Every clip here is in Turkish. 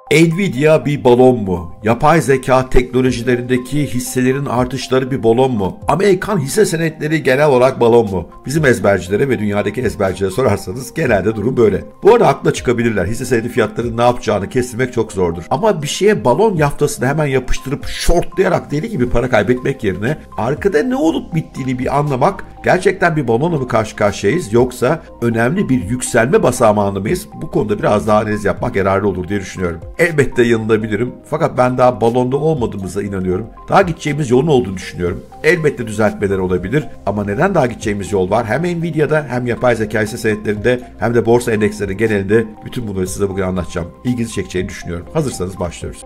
Nvidia bir balon mu? Yapay zeka teknolojilerindeki hisselerin artışları bir balon mu? Amerikan hisse senetleri genel olarak balon mu? Bizim ezbercilere ve dünyadaki ezbercilere sorarsanız genelde durum böyle. Bu arada akla çıkabilirler. Hisse senedi fiyatlarının ne yapacağını kestirmek çok zordur. Ama bir şeye balon yaftasını hemen yapıştırıp shortlayarak deli gibi para kaybetmek yerine arkada ne olup bittiğini bir anlamak, gerçekten bir balonla mı karşı karşıyayız yoksa önemli bir yükselme basamağında mıyız? Bu konuda biraz daha analiz yapmak yararlı olur diye düşünüyorum. Elbette yanılabilirim fakat ben daha balonda olmadığımıza inanıyorum. Daha gideceğimiz yolun olduğunu düşünüyorum. Elbette düzeltmeler olabilir ama neden daha gideceğimiz yol var? Hem Nvidia'da hem yapay zeka hisse senetlerinde hem de borsa endekslerinin genelinde bütün bunları size bugün anlatacağım. İlginizi çekeceğini düşünüyorum. Hazırsanız başlıyoruz.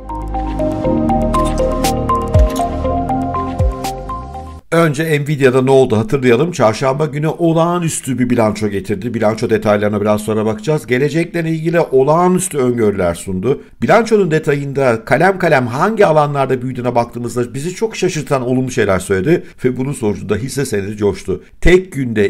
Önce Nvidia'da ne oldu hatırlayalım. Çarşamba günü olağanüstü bir bilanço getirdi. Bilanço detaylarına biraz sonra bakacağız. Gelecekle ilgili olağanüstü öngörüler sundu. Bilançonun detayında kalem kalem hangi alanlarda büyüdüğüne baktığımızda bizi çok şaşırtan olumlu şeyler söyledi. Ve bunun sonucunda hisse senedi coştu. Tek günde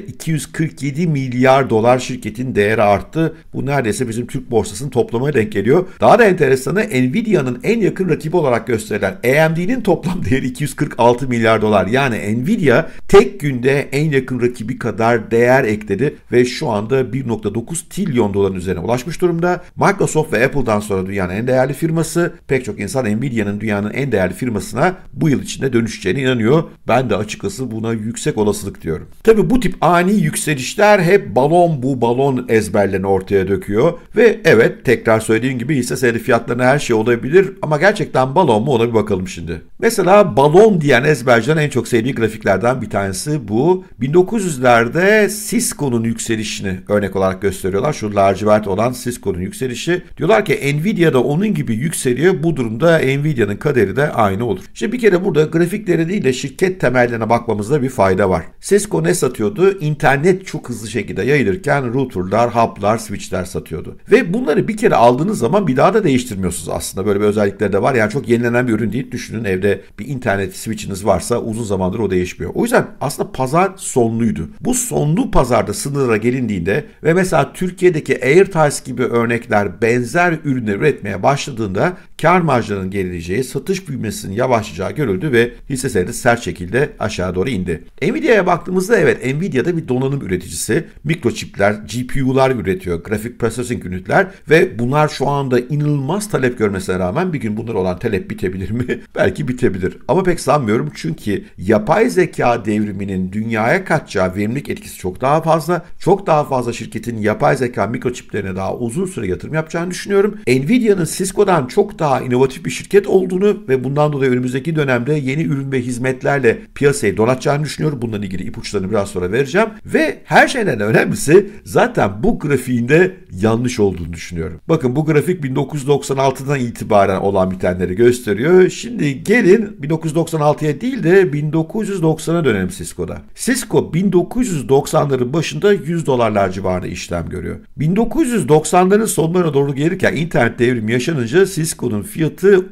247 milyar dolar şirketin değeri arttı. Bu neredeyse bizim Türk borsasının toplamına denk geliyor. Daha da enteresanı Nvidia'nın en yakın rakibi olarak gösterilen AMD'nin toplam değeri 246 milyar dolar. Yani Nvidia tek günde en yakın rakibi kadar değer ekledi ve şu anda 1.9 trilyon doların üzerine ulaşmış durumda. Microsoft ve Apple'dan sonra dünyanın en değerli firması. Pek çok insan Nvidia'nın dünyanın en değerli firmasına bu yıl içinde dönüşeceğine inanıyor. Ben de açıkçası buna yüksek olasılık diyorum. Tabii bu tip ani yükselişler hep bu balon ezberlerini ortaya döküyor ve evet, tekrar söylediğim gibi hisse senedi fiyatlarına her şey olabilir ama gerçekten balon mu, ona bir bakalım şimdi. Mesela balon diyen ezbercilerin en çok sevdiği grafiklerden bir tanesi bu. 1900'lerde Cisco'nun yükselişini örnek olarak gösteriyorlar. Şu lacivert olan Cisco'nun yükselişi. Diyorlar ki Nvidia da onun gibi yükseliyor. Bu durumda Nvidia'nın kaderi de aynı olur. Şimdi bir kere burada grafiklere değil de şirket temellerine bakmamızda bir fayda var. Cisco ne satıyordu? İnternet çok hızlı şekilde yayılırken routerlar, hub'lar, switch'ler satıyordu. Ve bunları bir kere aldığınız zaman bir daha da değiştirmiyorsunuz aslında. Böyle bir özellikleri de var. Yani çok yenilenen bir ürün değil. Düşünün, evde bir internet switch'iniz varsa uzun zamandır o değişmiyor. O yüzden aslında pazar sonluydu. Bu sonlu pazarda sınırlara gelindiğinde ve mesela Türkiye'deki AirTiles gibi örnekler benzer ürünler üretmeye başladığında kar marjlarının gerileyeceği, satış büyümesinin yavaşlayacağı görüldü ve hisse senedi sert şekilde aşağı doğru indi. Nvidia'ya baktığımızda evet, Nvidia'da bir donanım üreticisi. Mikroçipler, GPU'lar üretiyor, grafik processing ünitler ve bunlar şu anda inanılmaz talep görmesine rağmen bir gün bunlar olan talep bitebilir mi? Belki bitebilir. Ama pek sanmıyorum çünkü yapay zeka devriminin dünyaya katacağı verimlilik etkisi çok daha fazla. Çok daha fazla şirketin yapay zeka mikroçiplerine daha uzun süre yatırım yapacağını düşünüyorum. Nvidia'nın Cisco'dan çok daha inovatif bir şirket olduğunu ve bundan dolayı önümüzdeki dönemde yeni ürün ve hizmetlerle piyasayı donatacağını düşünüyorum. Bununla ilgili ipuçlarını biraz sonra vereceğim. Ve her şeyden önemlisi zaten bu grafiğinde yanlış olduğunu düşünüyorum. Bakın, bu grafik 1996'dan itibaren olan bitenleri gösteriyor. Şimdi gelin 1996'ya değil de 1990'a dönelim Cisco'da. Cisco 1990'ların başında $100 civarında işlem görüyor. 1990'ların sonlarına doğru gelirken internet devrimi yaşanınca Cisco'nun fiyatı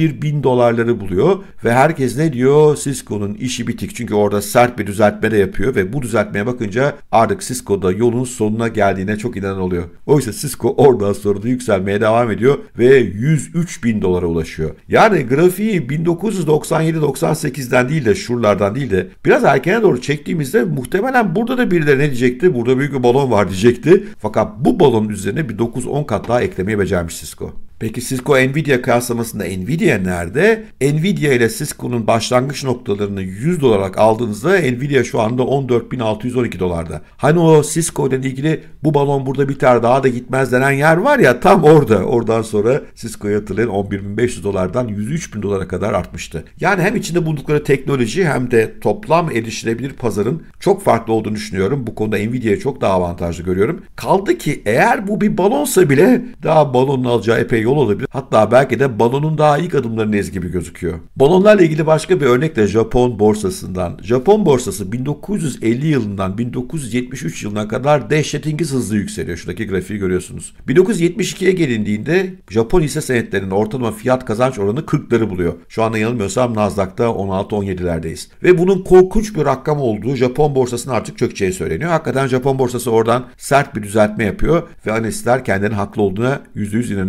$11.000 buluyor ve herkes ne diyor? Cisco'nun işi bitik. Çünkü orada sert bir düzeltme de yapıyor ve bu düzeltmeye bakınca artık Cisco'da yolun sonuna geldiğine çok inanan oluyor. Oysa Cisco oradan sonra da yükselmeye devam ediyor ve $103.000 ulaşıyor. Yani grafiği 1997-98'den değil de şuralardan değil de biraz erkene doğru çektiğimizde muhtemelen burada da birileri ne diyecekti? Burada büyük bir balon var diyecekti. Fakat bu balonun üzerine bir 9-10 kat daha eklemeyi becermiş Cisco. Peki Cisco Nvidia kıyaslamasında Nvidia nerede? Nvidia ile Cisco'nun başlangıç noktalarını $100 olarak aldığınızda Nvidia şu anda $14.612'da. Hani o Cisco ile ilgili bu balon burada biter daha da gitmez denen yer var ya, tam orada. Oradan sonra Cisco'ya hatırlayın $11.500'dan $103.000 kadar artmıştı. Yani hem içinde bulundukları teknoloji hem de toplam erişilebilir pazarın çok farklı olduğunu düşünüyorum. Bu konuda Nvidia'yı çok daha avantajlı görüyorum. Kaldı ki eğer bu bir balonsa bile daha balonun alacağı epey yol olabilir. Hatta belki de balonun daha ilk adımlarındayız gibi gözüküyor. Balonlarla ilgili başka bir örnek de Japon borsasından. Japon borsası 1950 yılından 1973 yılına kadar dehşetingiz hızlı yükseliyor. Şuradaki grafiği görüyorsunuz. 1972'ye gelindiğinde Japon hisse senetlerinin ortalama fiyat kazanç oranı 40'ları buluyor. Şu anda yanılmıyorsam Nasdaq'ta 16-17'lerdeyiz. Ve bunun korkunç bir rakam olduğu, Japon borsasının artık çökeceği söyleniyor. Hakikaten Japon borsası oradan sert bir düzeltme yapıyor ve analistler kendilerinin haklı olduğuna %100 inanıyorlar. Peki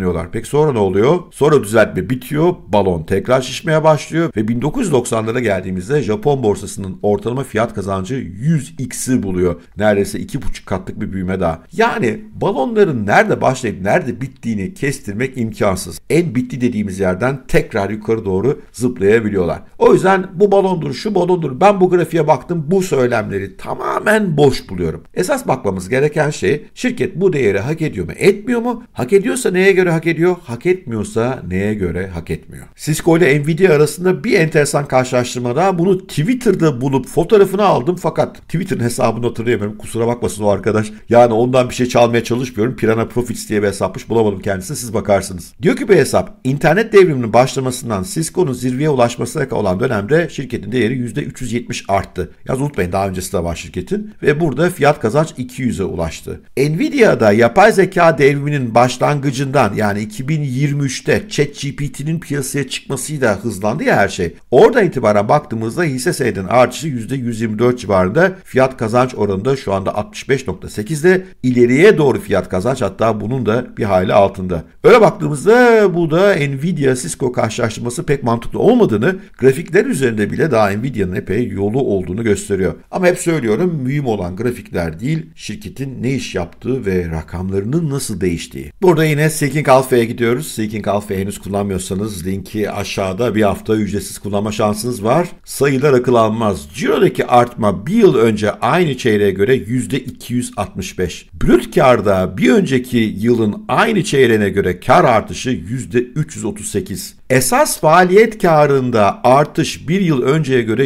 Sonra ne oluyor? Sonra düzeltme bitiyor. Balon tekrar şişmeye başlıyor ve 1990'lara geldiğimizde Japon borsasının ortalama fiyat kazancı 100x'i buluyor. Neredeyse 2,5 katlık bir büyüme daha. Yani balonların nerede başlayıp nerede bittiğini kestirmek imkansız. En bitti dediğimiz yerden tekrar yukarı doğru zıplayabiliyorlar. O yüzden bu balondur, şu balondur. Ben bu grafiğe baktım, bu söylemleri tamamen boş buluyorum. Esas bakmamız gereken şey, şirket bu değeri hak ediyor mu, etmiyor mu? Hak ediyorsa neye göre hak ediyor? Hak etmiyorsa neye göre hak etmiyor? Cisco ile Nvidia arasında bir enteresan karşılaştırma daha. Bunu Twitter'da bulup fotoğrafını aldım fakat Twitter'ın hesabını hatırlayamıyorum. Kusura bakmasın o arkadaş. Yani ondan bir şey çalmaya çalışmıyorum. Pirana Profits diye bir hesapmış. Bulamadım kendisini. Siz bakarsınız. Diyor ki bir hesap, internet devriminin başlamasından Cisco'nun zirveye ulaşmasına olan dönemde şirketin değeri %370 arttı. Yalnız unutmayın, daha öncesi de var şirketin. Ve burada fiyat kazanç 200'e ulaştı. Nvidia'da yapay zeka devriminin başlangıcından, yani 2023'te ChatGPT'nin piyasaya çıkmasıyla hızlandı ya her şey. Oradan itibaren baktığımızda hisse senedinin artışı %124 civarında, fiyat kazanç oranında şu anda 65.8'de, ileriye doğru fiyat kazanç hatta bunun da bir hayli altında. Öyle baktığımızda bu da Nvidia Cisco karşılaştırması pek mantıklı olmadığını, grafikler üzerinde bile daha Nvidia'nın epey yolu olduğunu gösteriyor. Ama hep söylüyorum, mühim olan grafikler değil, şirketin ne iş yaptığı ve rakamlarının nasıl değiştiği. Burada yine Seeking Alpha'ya gidiyoruz. Seeking Alpha'yı henüz kullanmıyorsanız linki aşağıda, bir hafta ücretsiz kullanma şansınız var. Sayılar akıl almaz. Ciro'daki artma bir yıl önce aynı çeyreğe göre %265. Brüt karda bir önceki yılın aynı çeyreğine göre kar artışı %338. Esas faaliyet karında artış bir yıl önceye göre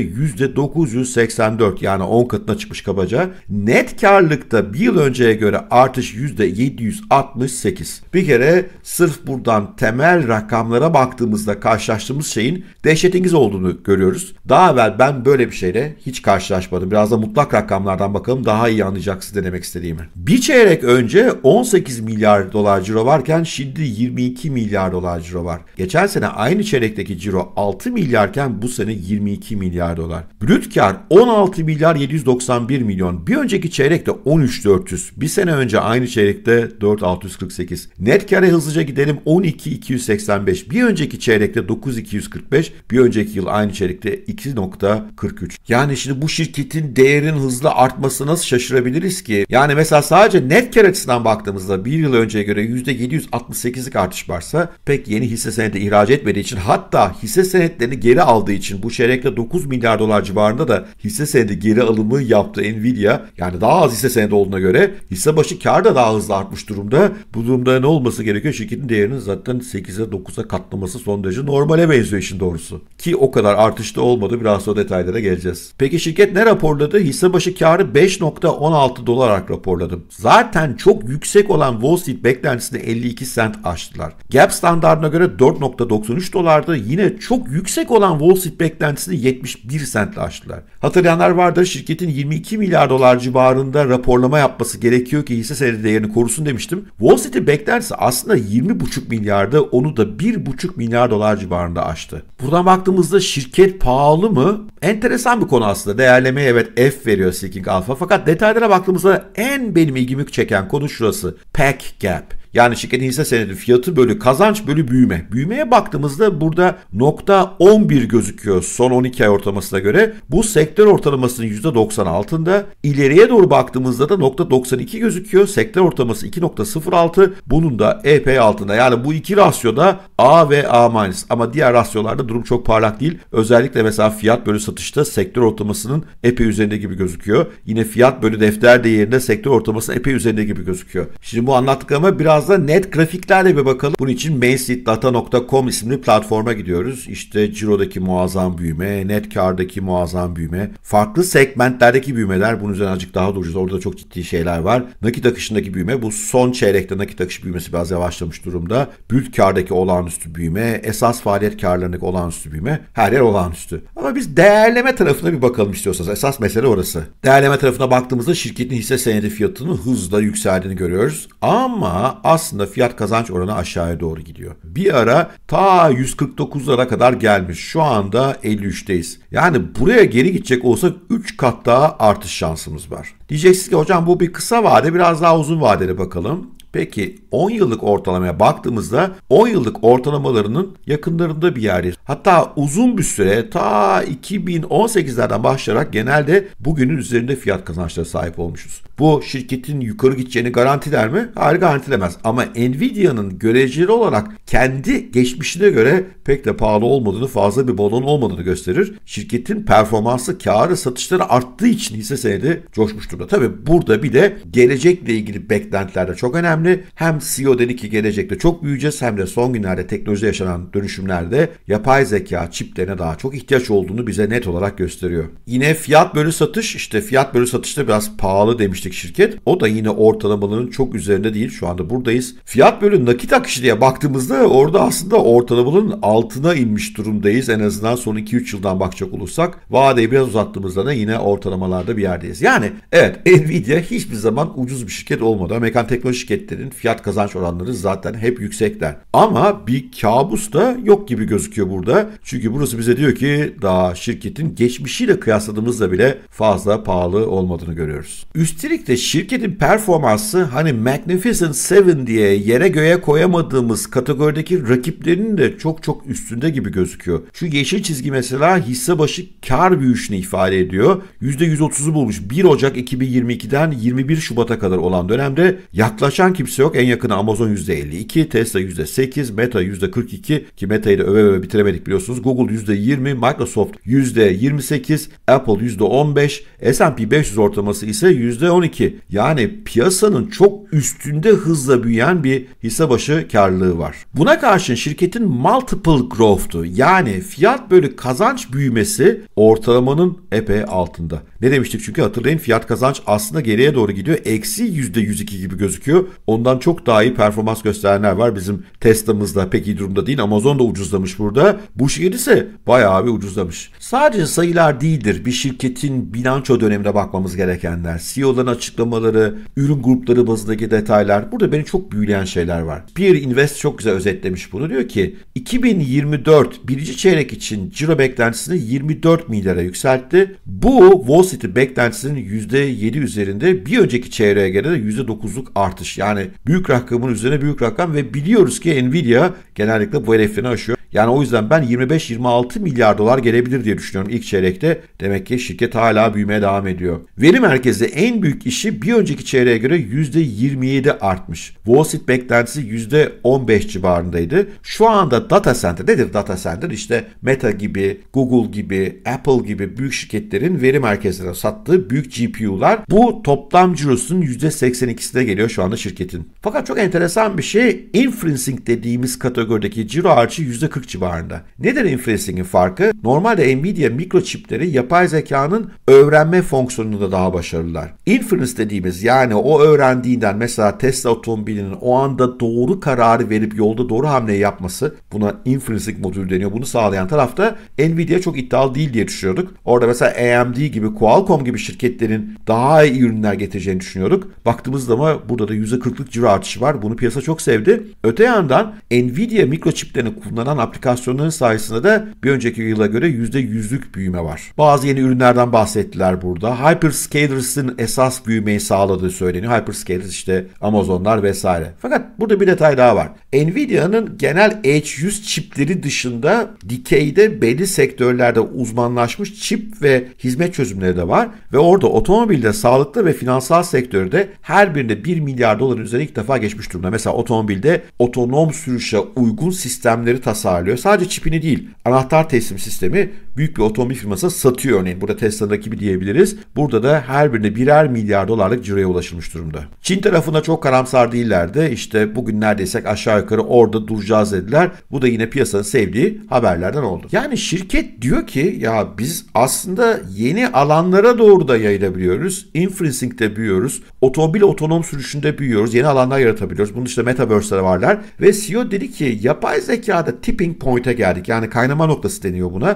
%984, yani 10 katına çıkmış kabaca. Net karlılıkta bir yıl önceye göre artış %768. Bir kere sırf buradan temel rakamlara baktığımızda karşılaştığımız şeyin dehşetingiz olduğunu görüyoruz. Daha evvel ben böyle bir şeyle hiç karşılaşmadım. Biraz da mutlak rakamlardan bakalım, daha iyi anlayacaksınız demek istediğimi. Bir çeyrek önce 18 milyar dolar ciro varken şimdi 22 milyar dolar ciro var. Geçen sene aynı çeyrekteki ciro 6 milyarken bu sene 22 milyar dolar. Brüt kar 16 milyar 791 milyon. Bir önceki çeyrekte 13.400. Bir sene önce aynı çeyrekte 4.648. Net kâra hızlıca gidelim, 12.285. Bir önceki çeyrekte 9.245. Bir önceki yıl aynı çeyrekte 2.43. Yani şimdi bu şirketin değerinin hızlı artması nasıl şaşırabiliriz ki? Yani mesela sadece net kar açısından baktığımızda bir yıl önceye göre %768'lik artış varsa, pek yeni hisse senedi ihraç etmediği için, hatta hisse senetlerini geri aldığı için bu çeyrekte 9 milyar dolar civarında da hisse senedi geri alımı yaptı Nvidia. Yani daha az hisse senedi olduğuna göre hisse başı kar da daha hızlı artmış durumda. Bu durumda ne olması gerekiyor? Şirketin değerinin zaten 8'e 9'a katlaması son derece normale benziyor işin doğrusu. Ki o kadar artışta olmadı. Biraz sonra detaylara geleceğiz. Peki şirket ne raporladı? Hisse başı karı 5.16 dolar olarak raporladı. Zaten çok yüksek olan Wall Street beklentisini 52 sent aştılar. Gap standartına göre 4.93 dolardı. Yine çok yüksek olan Wall Street beklentisini 71 sentle aştılar. Hatırlayanlar vardır, şirketin 22 milyar dolar civarında raporlama yapması gerekiyor ki hisse senedi değerini korusun demiştim. Wall Street'in beklentisi aslında 20,5 milyardı. Onu da 1,5 milyar dolar civarında aştı. Buradan baktığımızda şirket pahalı mı? Enteresan bir konu aslında. Değerlemeye evet F veriyor Seeking Alpha. Fakat detaylara baktığımızda en benim ilgimi çeken konu şurası. PEG Gap. Yani şirketin hisse senedi fiyatı bölü kazanç bölü büyüme. Büyümeye baktığımızda burada .11 gözüküyor son 12 ay ortalamasına göre. Bu sektör ortalamasının %90 altında. İleriye doğru baktığımızda da .92 gözüküyor. Sektör ortalaması 2.06. Bunun da epey altında. Yani bu iki rasyoda A ve A-. Ama diğer rasyolarda durum çok parlak değil. Özellikle mesela fiyat bölü satışta sektör ortalamasının epey üzerinde gibi gözüküyor. Yine fiyat bölü defter değerinde sektör ortalamasının epey üzerinde gibi gözüküyor. Şimdi bu anlattıklarıma biraz da net grafiklerle bir bakalım. Bunun için mainstreetdata.com isimli platforma gidiyoruz. İşte cirodaki muazzam büyüme, net kardaki muazzam büyüme, farklı segmentlerdeki büyümeler. Bunun üzerine azıcık daha duracağız. Orada çok ciddi şeyler var. Nakit akışındaki büyüme, bu son çeyrekte nakit akış büyümesi biraz yavaşlamış durumda. Brüt kardaki olağanüstü büyüme, esas faaliyet karlarındaki olağanüstü büyüme, her yer olağanüstü. Ama biz değerleme tarafına bir bakalım istiyorsanız. Esas mesele orası. Değerleme tarafına baktığımızda şirketin hisse senedi fiyatının hızla yükseldiğini görüyoruz. Ama aslında fiyat kazanç oranı aşağıya doğru gidiyor. Bir ara ta 149'lara kadar gelmiş. Şu anda 53'teyiz. Yani buraya geri gidecek olsak 3 kat daha artış şansımız var. Diyeceksiniz ki hocam bu bir kısa vade, biraz daha uzun vadeli bakalım. Peki 10 yıllık ortalamaya baktığımızda 10 yıllık ortalamalarının yakınlarında bir yerdeyiz. Hatta uzun bir süre ta 2018'lerden başlayarak genelde bugünün üzerinde fiyat kazançlara sahip olmuşuz. Bu şirketin yukarı gideceğini garantiler mi? Hayır, garantilemez. Ama Nvidia'nın göreceli olarak kendi geçmişine göre pek de pahalı olmadığını, fazla bir balon olmadığını gösterir. Şirketin performansı, kârı, satışları arttığı için hisse senedi coşmuş durumda. Tabii burada bir de gelecekle ilgili beklentiler de çok önemli. Hem CEO dedi ki gelecekte çok büyüyeceğiz, hem de son günlerde teknolojide yaşanan dönüşümlerde yapay zeka çiplerine daha çok ihtiyaç olduğunu bize net olarak gösteriyor. Yine fiyat bölü satış, işte fiyat bölü satışta biraz pahalı demiştik şirket. O da yine ortalamaların çok üzerinde değil. Şu anda buradayız. Fiyat bölü nakit akışı diye baktığımızda orada aslında ortalamaların altına inmiş durumdayız. En azından son 2-3 yıldan bakacak olursak. Vadeyi biraz uzattığımızda da yine ortalamalarda bir yerdeyiz. Yani evet, Nvidia hiçbir zaman ucuz bir şirket olmadı. Amerikan teknoloji şirketlerinin fiyat kazanç oranları zaten hep yüksekler. Ama bir kabus da yok gibi gözüküyor burada. Çünkü burası bize diyor ki daha şirketin geçmişiyle kıyasladığımızda bile fazla pahalı olmadığını görüyoruz. Üstelik de şirketin performansı hani Magnificent Seven diye yere göğe koyamadığımız kategorideki rakiplerinin de çok üstünde gibi gözüküyor. Şu yeşil çizgi mesela hisse başı kar büyüyüşünü ifade ediyor. %130'u bulmuş. 1 Ocak 2022'den 21 Şubat'a kadar olan dönemde yaklaşan kimse yok. En yakını Amazon %52, Tesla %8, Meta %42 ki Meta'yı da öve bitiremedik biliyorsunuz. Google %20, Microsoft %28, Apple %15, S&P 500 ortalaması ise %12. Yani piyasanın çok üstünde hızla büyüyen bir hisse başı karlılığı var. Buna karşın şirketin multiple growth'tu, yani fiyat bölü kazanç büyümesi ortalamanın epey altında. Ne demiştik çünkü hatırlayın, fiyat kazanç aslında geriye doğru gidiyor. Eksi %102 gibi gözüküyor. Ondan çok daha iyi performans gösterenler var. Bizim Tesla'mızda pek iyi durumda değil. Amazon da ucuzlamış burada. Bu şirket ise bayağı bir ucuzlamış. Sadece sayılar değildir bir şirketin bilanço dönemine bakmamız gerekenler. CEO'ların açıklamaları, ürün grupları bazındaki detaylar. Burada beni çok büyüleyen şeyler var. Peer Invest çok güzel özetlemiş bunu. Diyor ki 2024 birinci çeyrek için ciro beklentisini 24 milyara yükseltti. Bu Wall Street beklentisinin %7 üzerinde, bir önceki çeyreğe göre de %9'luk artış. Yani büyük rakamın üzerine büyük rakam ve biliyoruz ki Nvidia genellikle bu hedeflerini aşıyor. Yani o yüzden ben 25-26 milyar dolar gelebilir diye düşünüyorum ilk çeyrekte. Demek ki şirket hala büyümeye devam ediyor. Veri merkezi en büyük işi bir önceki çeyreğe göre %27 artmış. Wall Street beklentisi %15 civarındaydı. Şu anda data center, nedir data center? İşte Meta gibi, Google gibi, Apple gibi büyük şirketlerin veri merkezlerine sattığı büyük GPU'lar. Bu toplam cirosunun %82'sine geliyor şu anda şirketin. Fakat çok enteresan bir şey, inferencing dediğimiz kategorideki ciro harcı %40 civarında. Nedir inferencing'in farkı? Normalde Nvidia mikroçipleri yapay zekanın öğrenme fonksiyonunda daha başarılılar. Inference dediğimiz, yani o öğrendiğinden mesela Tesla otomobilinin o anda doğru kararı verip yolda doğru hamleyi yapması, buna inferencing modülü deniyor. Bunu sağlayan tarafta Nvidia çok iddialı değil diye düşünüyorduk. Orada mesela AMD gibi, Qualcomm gibi şirketlerin daha iyi ürünler getireceğini düşünüyorduk. Baktığımızda ama burada da %40'lık ciro artışı var. Bunu piyasa çok sevdi. Öte yandan Nvidia mikroçiplerini kullanan aplikasyonların sayesinde de bir önceki yıla göre %100'lük büyüme var. Bazı yeni ürünlerden bahsettiler burada. Hyperscalers'ın esas büyümeyi sağladığı söyleniyor. Hyperscalers işte Amazonlar vesaire. Fakat burada bir detay daha var. Nvidia'nın genel H100 çipleri dışında dikeyde belli sektörlerde uzmanlaşmış çip ve hizmet çözümleri de var. Ve orada otomobilde, sağlıkta ve finansal sektörde her birinde 1 milyar doların üzerine ilk defa geçmiş durumda. Mesela otomobilde otonom sürüşe uygun sistemleri tasarlıyor. Sadece çipini değil, anahtar teslim sistemi büyük bir otomobil firması satıyor örneğin. Burada Tesla'nın rakibi diyebiliriz. Burada da her birine birer milyar dolarlık ciroya ulaşılmış durumda. Çin tarafında çok karamsar değillerdi. İşte bugün neredeyse aşağı yukarı orada duracağız dediler. Bu da yine piyasanın sevdiği haberlerden oldu. Yani şirket diyor ki ya biz aslında yeni alanlara doğru da yayılabiliyoruz. Inferencing'de büyüyoruz. Otomobil otonom sürüşünde büyüyoruz. Yeni alanlar yaratabiliyoruz. Bunun dışında Metaverse'leri varlar. Ve CEO dedi ki yapay zekada tipping point'e geldik. Yani kaynama noktası deniyor buna. Esas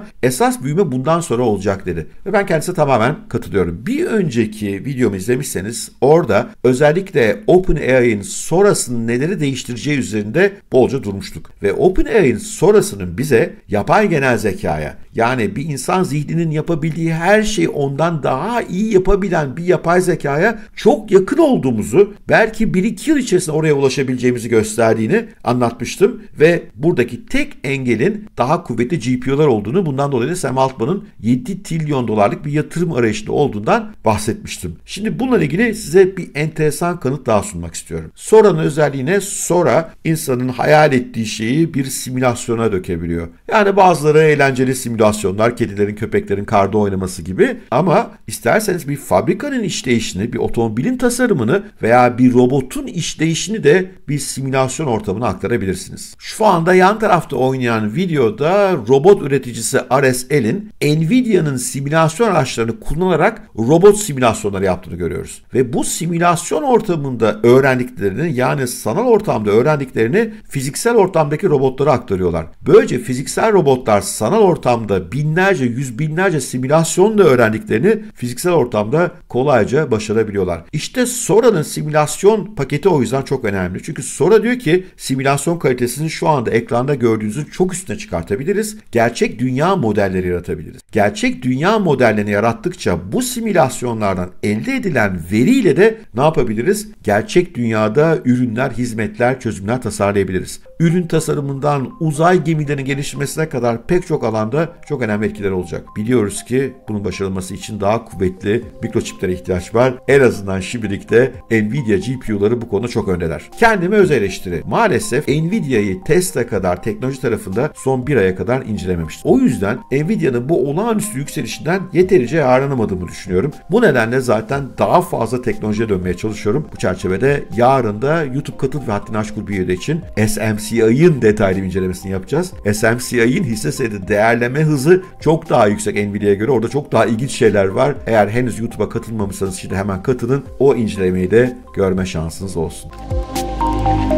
esas büyüme bundan sonra olacak dedi. Ve ben kendisine tamamen katılıyorum. Bir önceki videomu izlemişseniz orada özellikle OpenAI'nin sonrasının neleri değiştireceği üzerinde bolca durmuştuk. Ve OpenAI'nin sonrasının bize yapay genel zekaya, yani bir insan zihninin yapabildiği her şeyi ondan daha iyi yapabilen bir yapay zekaya çok yakın olduğumuzu, belki 1-2 yıl içerisinde oraya ulaşabileceğimizi gösterdiğini anlatmıştım ve buradaki tek engelin daha kuvvetli GPU'lar olduğunu, bundan dolayı da Sam Altman'ın 7 trilyon dolarlık bir yatırım arayışında olduğundan bahsetmiştim. Şimdi bununla ilgili size bir enteresan kanıt daha sunmak istiyorum. Sora'nın özelliğine, Sora insanın hayal ettiği şeyi bir simülasyona dökebiliyor. Yani bazıları eğlenceli simülasyonlar, kedilerin, köpeklerin karda oynaması gibi, ama isterseniz bir fabrikanın işleyişini, bir otomobilin tasarımını veya bir robotun işleyişini de bir simülasyon ortamına aktarabilirsiniz. Şu anda yan tarafta oynayan videoda robot üreticisi RSL'in Nvidia'nın simülasyon araçlarını kullanarak robot simülasyonları yaptığını görüyoruz. Ve bu simülasyon ortamında öğrendiklerini, yani sanal ortamda öğrendiklerini fiziksel ortamdaki robotlara aktarıyorlar. Böylece fiziksel robotlar sanal ortamda binlerce, yüz binlerce simülasyonla öğrendiklerini fiziksel ortamda kolayca başarabiliyorlar. İşte Sora'nın simülasyon paketi o yüzden çok önemli. Çünkü Sora diyor ki simülasyon kalitesini şu anda ekranda gördüğünüzün çok üstüne çıkartabiliriz. Gerçek dünya modelleri yaratabiliriz. Gerçek dünya modellerini yarattıkça bu simülasyonlardan elde edilen veriyle de ne yapabiliriz? Gerçek dünyada ürünler, hizmetler, çözümler tasarlayabiliriz. Ürün tasarımından uzay gemilerinin geliştirmesine kadar pek çok alanda çok önemli etkiler olacak. Biliyoruz ki bunun başarılması için daha kuvvetli mikroçiplere ihtiyaç var. En azından şimdilik de Nvidia GPU'ları bu konuda çok öndeler. Kendime öz eleştiri. Maalesef Nvidia'yı Tesla kadar teknoloji tarafında son bir aya kadar incelememiştim. O yüzden Nvidia'nın bu olağanüstü yükselişinden yeterince yararlanamadığımı düşünüyorum. Bu nedenle zaten daha fazla teknolojiye dönmeye çalışıyorum. Bu çerçevede yarın da YouTube katıl ve haddini aş grubu üyeleri için SMCI'ın detaylı incelemesini yapacağız. SMCI'ın hisse senedi değerleme hızı çok daha yüksek Nvidia'ya göre. Orada çok daha ilginç şeyler var. Eğer henüz YouTube'a katılmamışsanız şimdi hemen katılın. O incelemeyi de görme şansınız olsun.